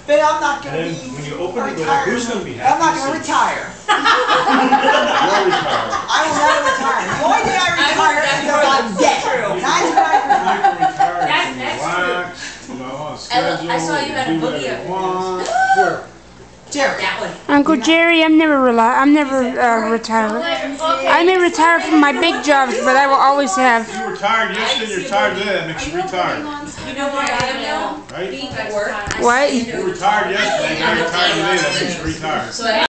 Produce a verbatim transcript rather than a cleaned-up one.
but I'm not going to And be then when you open the door, retired. who's going to be happy? I'm not going to retire. You're retired. I will never retire. The only day I retire is because I'm dead. ninety-nine percent. You can retire, That's you can next relax, you know, on I, schedule, I saw you had a do boogie whatever up you there. want. Where? Jerry. That one. Uncle Jerry, I'm never reli I'm never uh, retired. I may retire from my big jobs, but I will always have. You retired yesterday, you're retired today, that makes you retired. You know what I am now? Right? Being at work. What? You retired yesterday, now you're retired today, that makes you retired. So